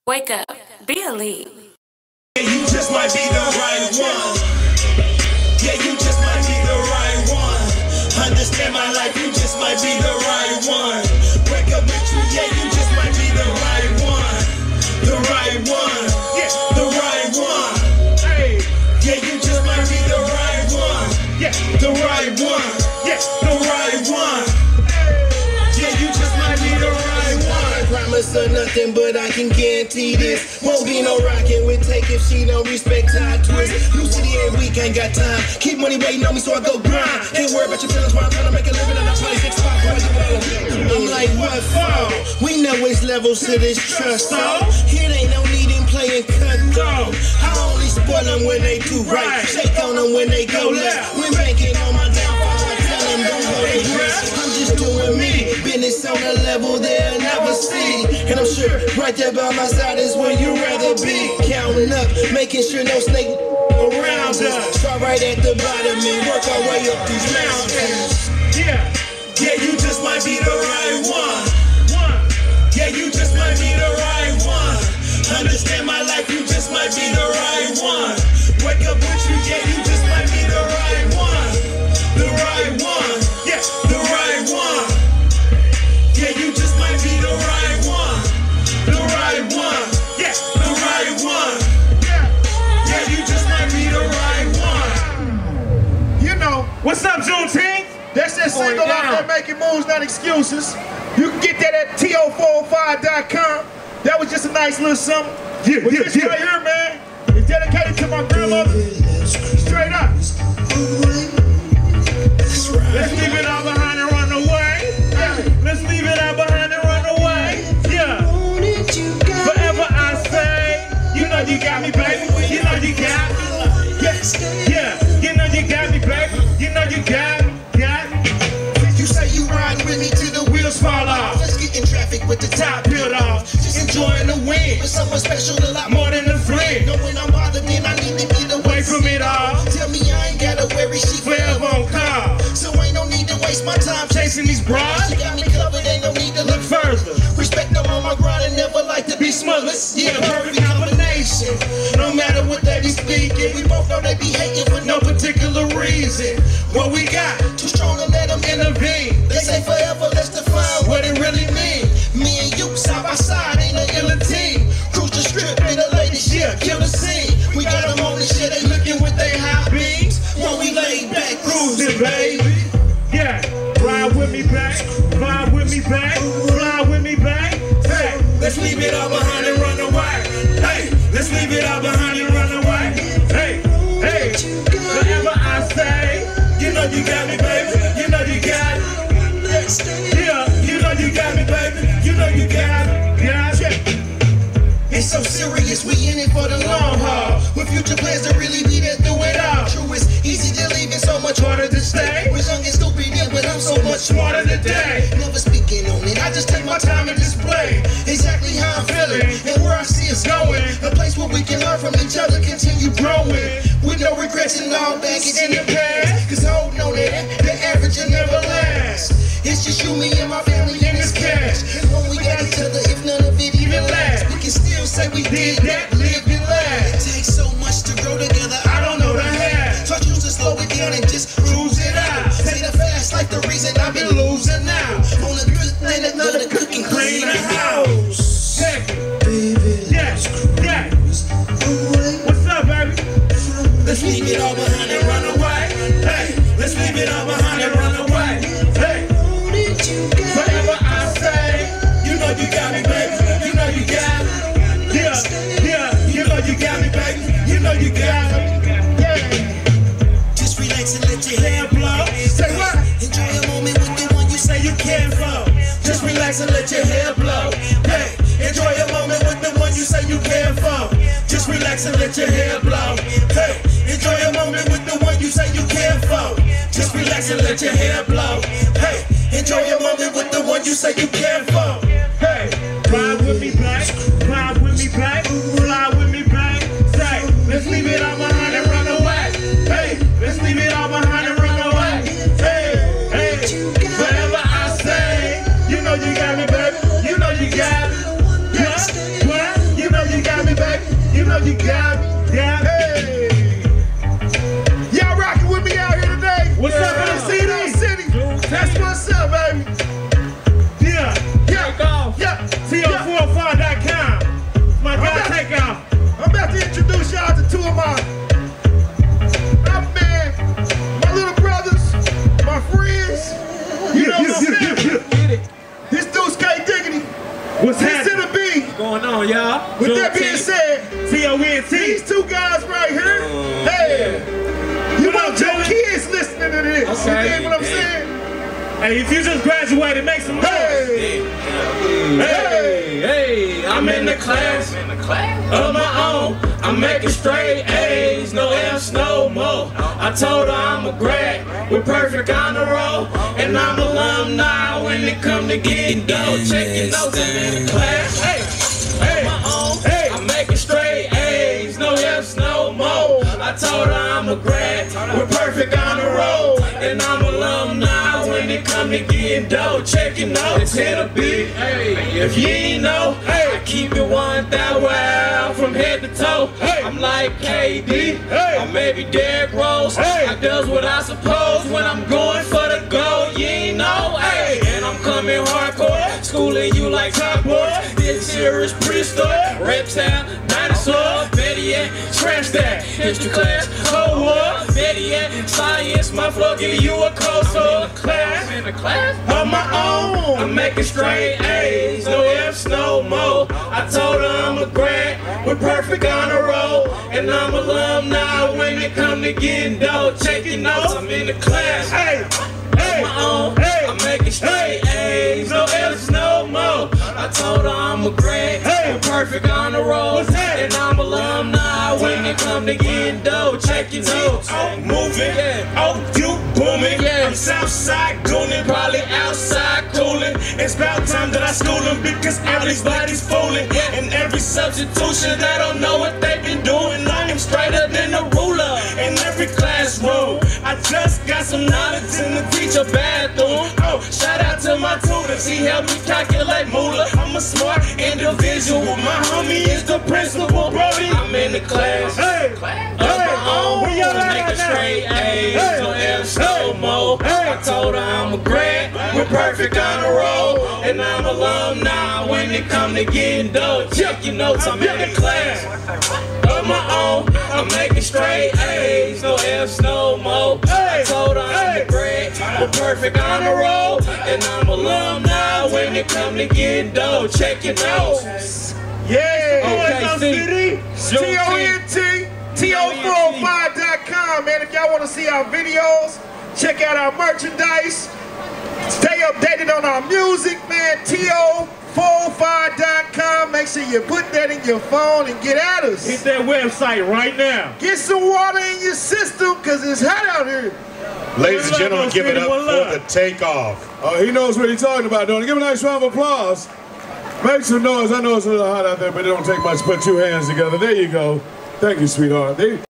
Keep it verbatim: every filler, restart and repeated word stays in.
Wake up, be a lead. Yeah, you just might be the right one. Yeah, you just might be the right one. Understand my life, you just might be the right one. Wake up with you, yeah, you just might be the right one. The right one, yeah, the right one. Hey, yeah, you just might be the right one. Yeah, the right one, yeah, the right one. Yeah, you just might be the right one. I promise her nothing, but I can guarantee this. Won't be no rockin' with Take if she don't respect how I twist. Used to the every week, ain't got time. Keep money waiting on me, so I go grind. Can't worry about your feelings while I'm trying to make a living, and I'm probably six five. I'm like, what for? We know it's levels to this trust, so here ain't no need in playing cutthroat. I only spoil them when they do right, shake on them when they go left. When banking on my downfall, I tell them don't go to rest. I'm just doing me, business on a level they'll never see. And I'm sure right there by my side is where you'd rather be. Counting up, making sure no snake around us. Start right at the bottom and work our way up these mountains. Yeah, yeah, you just might be the right one. Yeah, you just might be the right one. Understand my life, you just might be the right one. Wake up with you, yeah, you just might be the right one. The right one, yeah, the right one. Yeah, you just might be the right one. The right one, yeah, the right one. Yeah, you just might be the right one. You know, What's up, Juneteenth? that's that single out there, Making Moves, Not Excuses. You can get that at T O four oh five dot com. That was just a nice little something. Yeah, But yeah, this yeah. right here, man, is dedicated to my grandmother. Straight up. Let's leave it all behind and run away. Let's leave it all behind and run away. Yeah. Forever I say, you know you got me, baby. You know you got me. Yeah, yeah. You know you got me, baby. You know you got me, got me. You say you riding with me till the wheels fall off. Let's get in traffic with the top peeled off. Just enjoying the win. But someone special a lot more than a friend. Know when I'm bothered, then I need to get away from it all. Tell me I ain't gotta worry, she forever on call. So ain't no need to waste my time chasing these bras. She got me covered, ain't no need to look further. Respect them on my grind and never like to be smothered. Yeah, perfect combination. No matter what they be speaking, we both know they be hating for no particular reason. What we got, too strong to let them intervene. They say forever, let's define what it really mean. Me and you, side by side, ain't no illa team. Cruise the strip in the latest year, kill the scene. We got them on this shit, they looking with they high beams. When we lay back, cruising, baby. Yeah, ride with me back, vibe with me back, fly with me back. Hey, let's leave it all behind and run away. Hey, let's leave it all behind and run away. Hey, hey, forever I say, You know you got me, baby. You know you got me. yeah, You know you got me, baby. You know you got me. yeah, It's so serious, we in it for the long haul. With future plans to really be there through it all. True, it's easy to leave and so much harder to stay. Was young and stupid then, but I'm so much smarter today. Never speaking on it, I just take my time and display exactly how I'm feeling and where I see us going. A place where we can learn from each other, continue growing with no regrets and all baggage in the past. Cause holding on to that, the average will never last. It's just you, me, and my family, and it's cash. And when we got each other, if none of it even lasts, we can still say we did that, live and laugh. It takes so much to grow together, I don't know the half. So I choose to slow it down and just cruise it out. Say the fast like the reason I've been losing now. On a good thing, another cook and clean the house. yeah, yeah, yeah. What's up, baby? Let's leave it all behind and run away. Hey, let's leave it all behind and run away. Hey, forever I say, you know you got me, baby. You know you got me. Yeah, yeah, You know you got me, baby. You know you got me. Yeah. Just relax and let your hair blow. say what? Enjoy a moment with the one you say you care for. Just relax and let your hair blow. Hey, enjoy a moment with the one you say you care for. Just relax and let your hair blow. Hey, enjoy a moment with the one you say you care for. Just relax and let your hair blow. Hey, enjoy a moment with the one you say you care for. Hey, ride with me back, vibe with me back, fly with me back. Say, let's leave it all behind and run away. Hey, let's leave it all behind and run away. Hey, hey, forever I say, you know you got me, baby. You know you got me. What? What? You know You know you got me. Yeah. Hey. Y'all rocking with me out here today? What's up, in man? the City? City. That's what's up, baby. Yeah. Yeah. Take off. Yeah. T O four oh five dot com. My guy, about- Takeoff. I'm about to introduce y'all to two of my, my man, my little brothers, my friends. You know what I'm saying? Get it. This dude's K Diggity. What's This happening? to the B. What's going on, y'all? With that being said, T O N T. these two guys right here, hey, you What up, want your Dylan? kids listening to this. You Okay. dig what I'm saying? Hey, if you just graduated, make some noise. Hey, Hey, hey, I'm in the class of my own. I'm making straight A's, no F's, no more. I told her I'm a grad with perfect honor roll, and I'm alumni when it come to getting dough. Check your notes, I'm in the class. Hey, hey, my own. Hey. I'm making straight A's, no F's, no more. I told her I'm a grad with perfect honor roll, and I'm alumni when it come to getting dough. Check your notes, hit a beat. Hey, if you ain't know, hey, I keep it one that well from head to toe. Hey. I'm like K D, Hey. or maybe Derrick Rose. Hey. I does what I suppose when I'm going for the goal. You ain't know, hey, and I'm coming hardcore, schooling you like top boys. This here is prehistoric, reptile, dinosaur. Better yet, trash that. History class, Cold War. Better yet, science. My flow give you a cold soul class. In the class of my own. I'm making straight A's, no F's, no more. I told her I'm a grad with perfect honor roll, and I'm alumni when it come to getting dough. Check your notes, I'm in the class. Hey, hey, My own. hey. I'm making straight A's, no F's, no more. I told her I'm a grad Hey. with perfect honor roll, What's happening? and I'm alumni when it come to getting dough. Check your notes. Oh, moving. Yeah. Oh, you booming. Yeah. I'm Southside gooning, Probably outside cooling. It's about time that I school them because everybody's fooling. And every substitution, I don't know what they've been doing. I am straighter than a ruler in every classroom. I just got some knowledge in the teacher bathroom. Oh, shout out to my tutors, he helped me calculate moolah. I'm a smart individual, my homie is the principal. Brody, I'm in the class. Hey, Of hey, my own, where y'all at making now? straight A's, Hey, no F's, no more. hey. I told her I'm a grad with perfect honor roll, and I'm alumni when it come to getting dough. Check your notes, I'm in the class of my own. I'm making straight A's, no F's, no more. I told her I'm a grad with perfect honor roll, and I'm alumni when it come to getting dough. Check your notes. yeah. Always on K C. City. T O N T, T O four oh five dot com, man. If y'all want to see our videos, check out our merchandise, stay updated on our music, man. T O four oh five dot com. Make sure you put that in your phone and get at us. Hit that website right now. Get some water in your system because it's hot out here. Ladies and One gentlemen, love, give it City, up one for love. the takeoff. Oh, he knows what he's talking about, don't he? Give him a nice round of applause. Make some noise. I know it's a little hot out there, but it don't take much to put two hands together. There you go. Thank you, sweetheart. There you